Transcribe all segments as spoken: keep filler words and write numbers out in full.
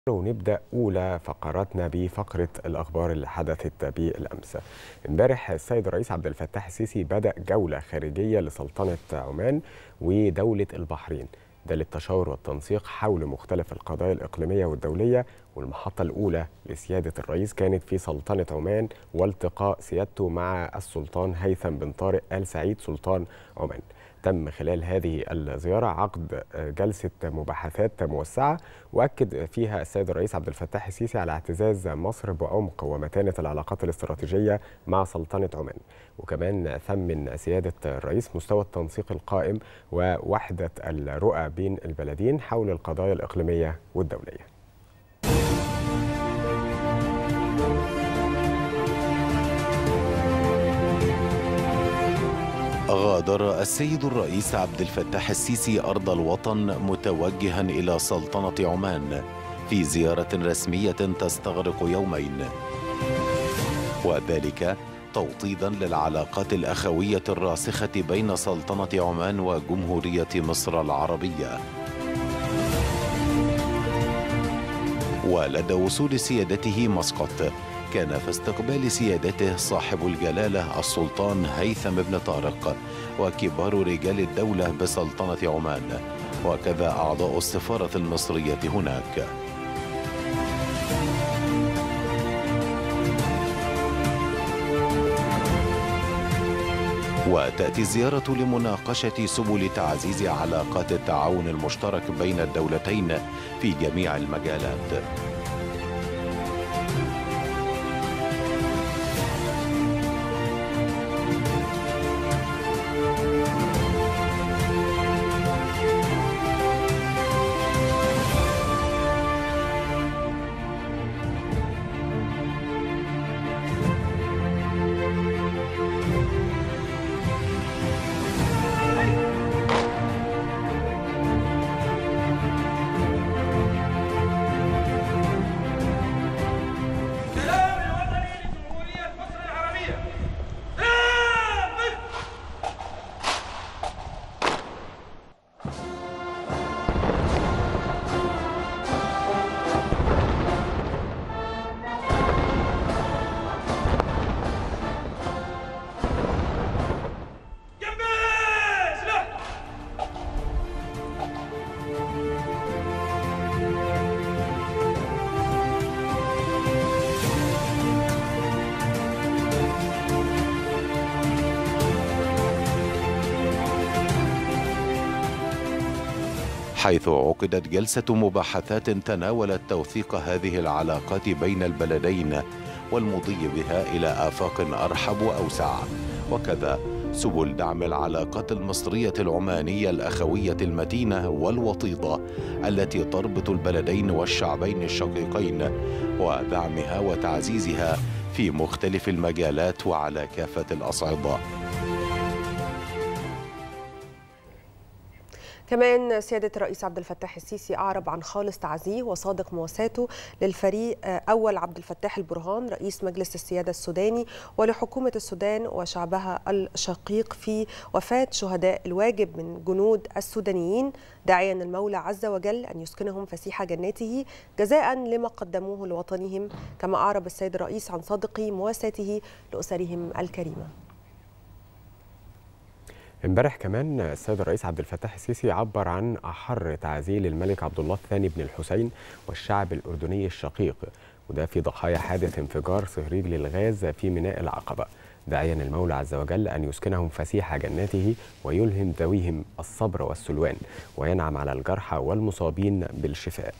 ونبدأ أولى فقراتنا بفقرة الأخبار اللي حدثت بالأمس. امبارح السيد الرئيس عبد الفتاح السيسي بدأ جولة خارجية لسلطنة عمان ودولة البحرين، ده للتشاور والتنسيق حول مختلف القضايا الإقليمية والدولية. والمحطة الأولى لسيادة الرئيس كانت في سلطنة عمان والتقاء سيادته مع السلطان هيثم بن طارق آل سعيد سلطان عمان. تم خلال هذه الزيارة عقد جلسة مباحثات موسعة وأكد فيها السيد الرئيس عبد الفتاح السيسي على اعتزاز مصر بعمق ومتانة العلاقات الاستراتيجية مع سلطنة عمان. وكمان ثمن سيادة الرئيس مستوى التنسيق القائم ووحدة الرؤى بين البلدين حول القضايا الإقليمية والدولية. غادر السيد الرئيس عبد الفتاح السيسي أرض الوطن متوجها إلى سلطنة عمان في زيارة رسمية تستغرق يومين، وذلك توطيدا للعلاقات الأخوية الراسخة بين سلطنة عمان وجمهورية مصر العربية. ولدى وصول سيادته مسقط كان في استقبال سيادته صاحب الجلالة السلطان هيثم بن طارق وكبار رجال الدولة بسلطنة عمان، وكذا أعضاء السفارة المصرية هناك. وتأتي الزيارة لمناقشة سبل تعزيز علاقات التعاون المشترك بين الدولتين في جميع المجالات. حيث عقدت جلسة مباحثات تناولت توثيق هذه العلاقات بين البلدين والمضي بها إلى آفاق أرحب وأوسع، وكذا سبل دعم العلاقات المصرية العمانية الأخوية المتينة والوطيدة التي تربط البلدين والشعبين الشقيقين، ودعمها وتعزيزها في مختلف المجالات وعلى كافة الأصعدة. كمان سيادة الرئيس عبد الفتاح السيسي أعرب عن خالص تعزيه وصادق مواساته للفريق أول عبد الفتاح البرهان رئيس مجلس السيادة السوداني ولحكومة السودان وشعبها الشقيق في وفاة شهداء الواجب من جنود السودانيين، داعيا المولى عز وجل أن يسكنهم فسيح جناته جزاء لما قدموه لوطنهم. كما أعرب السيد الرئيس عن صادق مواساته لأسرهم الكريمة. امبارح كمان السيد الرئيس عبد الفتاح السيسي عبر عن أحر تعزيه للملك عبد الله الثاني بن الحسين والشعب الأردني الشقيق، وده في ضحايا حادث انفجار صهريج للغاز في ميناء العقبة، داعيا المولى عز وجل أن يسكنهم فسيح جناته ويلهم ذويهم الصبر والسلوان وينعم على الجرحى والمصابين بالشفاء.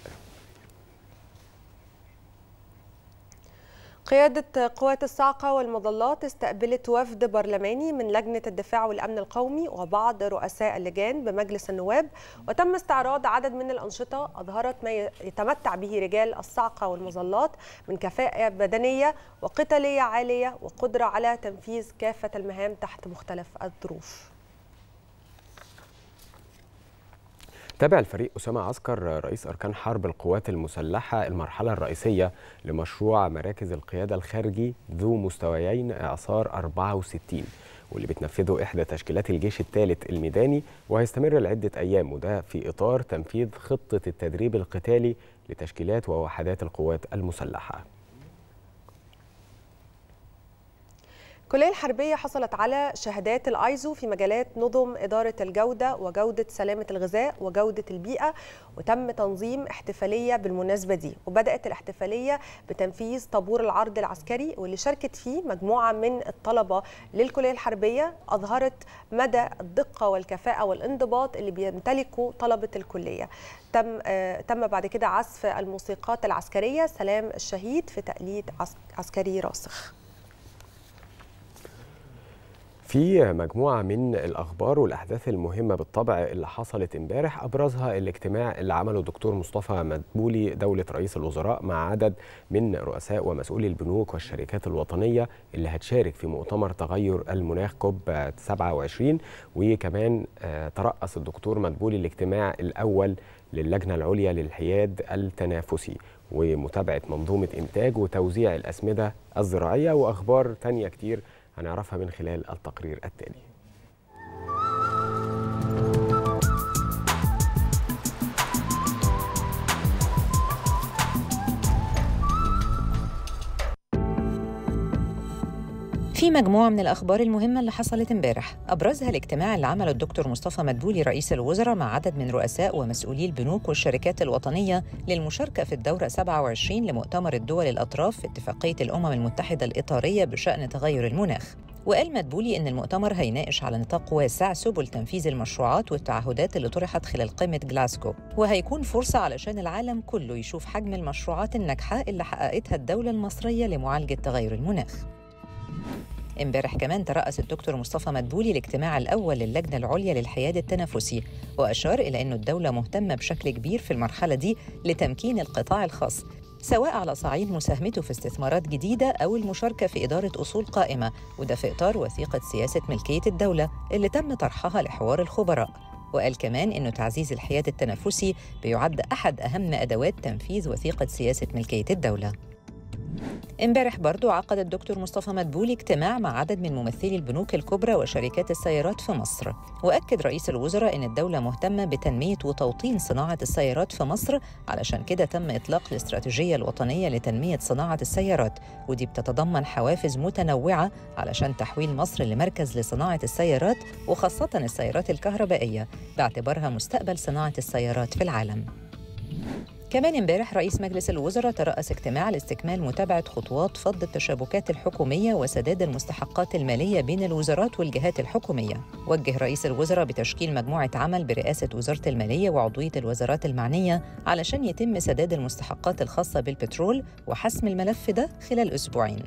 قيادة قوات الصاعقة والمظلات استقبلت وفد برلماني من لجنة الدفاع والأمن القومي وبعض رؤساء اللجان بمجلس النواب، وتم استعراض عدد من الأنشطة أظهرت ما يتمتع به رجال الصاعقة والمظلات من كفاءة بدنية وقتالية عالية وقدرة على تنفيذ كافة المهام تحت مختلف الظروف. تابع الفريق أسامة عسكر رئيس أركان حرب القوات المسلحة المرحلة الرئيسية لمشروع مراكز القيادة الخارجي ذو مستويين إعصار أربعة وستين، واللي بتنفذه إحدى تشكيلات الجيش الثالث الميداني، وهيستمر لعدة أيام، وده في إطار تنفيذ خطة التدريب القتالي لتشكيلات ووحدات القوات المسلحة. الكلية الحربية حصلت على شهادات الايزو في مجالات نظم إدارة الجودة وجودة سلامة الغذاء وجودة البيئة، وتم تنظيم احتفالية بالمناسبة دي. وبدأت الاحتفالية بتنفيذ طابور العرض العسكري واللي شاركت فيه مجموعة من الطلبة للكلية الحربية، أظهرت مدى الدقة والكفاءة والانضباط اللي بيمتلكوا طلبة الكلية. تم آه تم بعد كده عزف الموسيقات العسكرية سلام الشهيد في تقليد عسكري راسخ. في مجموعة من الأخبار والأحداث المهمة بالطبع اللي حصلت امبارح، أبرزها الاجتماع اللي عمله الدكتور مصطفى مدبولي دولة رئيس الوزراء مع عدد من رؤساء ومسؤولي البنوك والشركات الوطنية اللي هتشارك في مؤتمر تغير المناخ كوب سبعة وعشرين. وكمان ترأس الدكتور مدبولي الاجتماع الأول للجنة العليا للحياد التنافسي ومتابعة منظومة إنتاج وتوزيع الأسمدة الزراعية، وأخبار تانية كتير هنعرفها من خلال التقرير التالي. في مجموعة من الأخبار المهمة اللي حصلت امبارح، أبرزها الاجتماع اللي عمله الدكتور مصطفى مدبولي رئيس الوزراء مع عدد من رؤساء ومسؤولي البنوك والشركات الوطنية للمشاركة في الدورة سبعة وعشرين لمؤتمر الدول الأطراف في اتفاقية الأمم المتحدة الإطارية بشأن تغير المناخ. وقال مدبولي إن المؤتمر هيناقش على نطاق واسع سبل تنفيذ المشروعات والتعهدات اللي طرحت خلال قمة جلاسكو، وهيكون فرصة علشان العالم كله يشوف حجم المشروعات الناجحة اللي حققتها الدولة المصرية لمعالجة تغير المناخ. امبارح كمان ترأس الدكتور مصطفى مدبولي الاجتماع الأول للجنة العليا للحياد التنافسي، وأشار إلى أن الدولة مهتمة بشكل كبير في المرحلة دي لتمكين القطاع الخاص، سواء على صعيد مساهمته في استثمارات جديدة أو المشاركة في إدارة أصول قائمة، وده في إطار وثيقة سياسة ملكية الدولة اللي تم طرحها لحوار الخبراء. وقال كمان إنه تعزيز الحياد التنافسي بيعد أحد أهم أدوات تنفيذ وثيقة سياسة ملكية الدولة. امبارح برضو عقد الدكتور مصطفى مدبولي اجتماع مع عدد من ممثلي البنوك الكبرى وشركات السيارات في مصر، وأكد رئيس الوزراء إن الدولة مهتمة بتنمية وتوطين صناعة السيارات في مصر، علشان كده تم إطلاق الاستراتيجية الوطنية لتنمية صناعة السيارات، ودي بتتضمن حوافز متنوعة علشان تحويل مصر لمركز لصناعة السيارات، وخاصة السيارات الكهربائية، باعتبارها مستقبل صناعة السيارات في العالم. كمان امبارح رئيس مجلس الوزراء ترأس اجتماع لاستكمال متابعة خطوات فض التشابكات الحكومية وسداد المستحقات المالية بين الوزارات والجهات الحكومية. وجه رئيس الوزراء بتشكيل مجموعة عمل برئاسة وزارة المالية وعضوية الوزارات المعنية علشان يتم سداد المستحقات الخاصة بالبترول وحسم الملف ده خلال أسبوعين.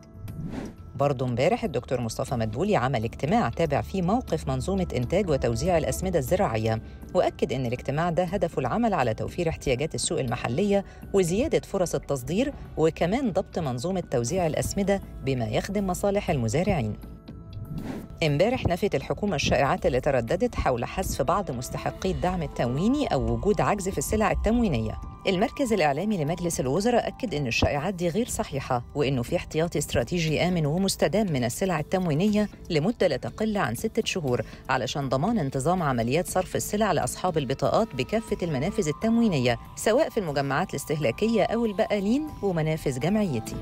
برضه امبارح الدكتور مصطفى مدبولي عمل اجتماع تابع فيه موقف منظومة إنتاج وتوزيع الأسمدة الزراعية، وأكد إن الاجتماع ده هدفه العمل على توفير احتياجات السوق المحلية وزيادة فرص التصدير، وكمان ضبط منظومة توزيع الأسمدة بما يخدم مصالح المزارعين. امبارح نفت الحكومة الشائعات اللي ترددت حول حذف بعض مستحقي الدعم التمويني أو وجود عجز في السلع التموينية. المركز الإعلامي لمجلس الوزراء أكد إن الشائعات دي غير صحيحة، وإنه في احتياطي استراتيجي آمن ومستدام من السلع التموينية لمدة لا تقل عن ستة شهور علشان ضمان انتظام عمليات صرف السلع لأصحاب البطاقات بكافة المنافذ التموينية، سواء في المجمعات الاستهلاكية أو البقالين ومنافذ جمعيتي.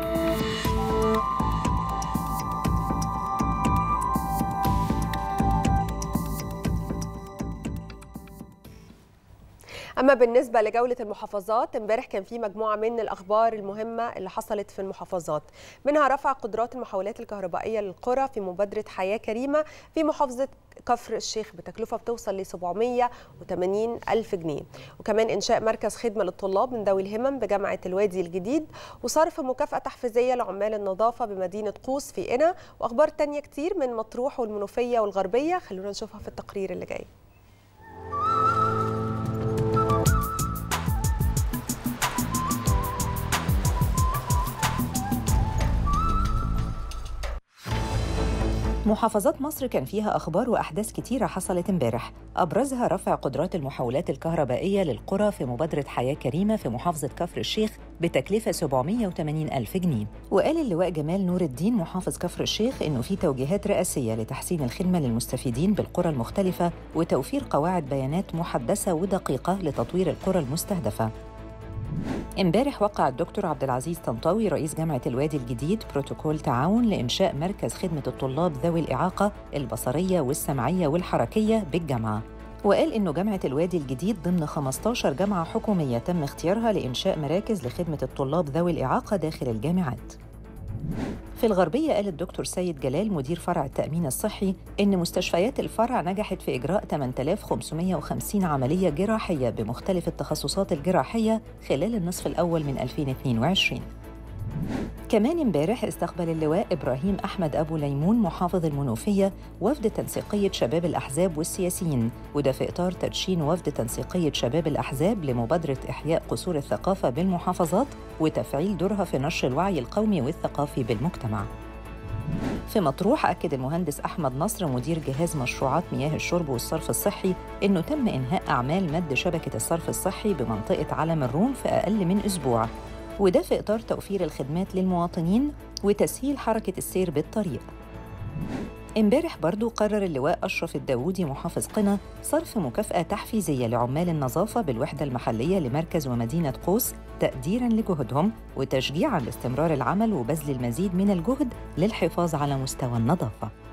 أما بالنسبة لجولة المحافظات، امبارح كان في مجموعة من الأخبار المهمة اللي حصلت في المحافظات، منها رفع قدرات المحولات الكهربائية للقرى في مبادرة حياة كريمة في محافظة كفر الشيخ بتكلفة بتوصل ل سبعمائة وثمانين ألف جنيه، وكمان إنشاء مركز خدمة للطلاب من ذوي الهمم بجامعة الوادي الجديد، وصرف مكافأة تحفيزية لعمال النظافة بمدينة قوس في قنا، وأخبار تانية كتير من مطروح والمنوفية والغربية. خلونا نشوفها في التقرير اللي جاي. محافظات مصر كان فيها أخبار وأحداث كتيرة حصلت امبارح، أبرزها رفع قدرات المحولات الكهربائية للقرى في مبادرة حياة كريمة في محافظة كفر الشيخ بتكلفة سبعمائة وثمانين ألف جنيه. وقال اللواء جمال نور الدين محافظ كفر الشيخ إنه في توجيهات رئاسية لتحسين الخدمة للمستفيدين بالقرى المختلفة وتوفير قواعد بيانات محدثة ودقيقة لتطوير القرى المستهدفة. امبارح وقع الدكتور عبد العزيز طنطاوي رئيس جامعة الوادي الجديد بروتوكول تعاون لإنشاء مركز خدمة الطلاب ذوي الإعاقة البصرية والسمعية والحركية بالجامعة. وقال إنه جامعة الوادي الجديد ضمن خمسة عشر جامعة حكومية تم اختيارها لإنشاء مراكز لخدمة الطلاب ذوي الإعاقة داخل الجامعات. في الغربية قال الدكتور سيد جلال مدير فرع التأمين الصحي إن مستشفيات الفرع نجحت في إجراء ثمانية آلاف وخمسمائة وخمسين عملية جراحية بمختلف التخصصات الجراحية خلال النصف الأول من ألفين واثنين وعشرين. كمان امبارح استقبل اللواء إبراهيم أحمد أبو ليمون محافظ المنوفية وفد تنسيقية شباب الأحزاب والسياسيين، وده في إطار تدشين وفد تنسيقية شباب الأحزاب لمبادرة إحياء قصور الثقافة بالمحافظات وتفعيل دورها في نشر الوعي القومي والثقافي بالمجتمع. في مطروح أكد المهندس أحمد نصر مدير جهاز مشروعات مياه الشرب والصرف الصحي إنه تم إنهاء أعمال مد شبكة الصرف الصحي بمنطقة علم الروم في أقل من أسبوع، وده في إطار توفير الخدمات للمواطنين وتسهيل حركة السير بالطريق. امبارح برضو قرر اللواء أشرف الداودي محافظ قنا صرف مكافأة تحفيزية لعمال النظافة بالوحدة المحلية لمركز ومدينة قوس تقديراً لجهودهم وتشجيعاً لاستمرار العمل وبذل المزيد من الجهد للحفاظ على مستوى النظافة.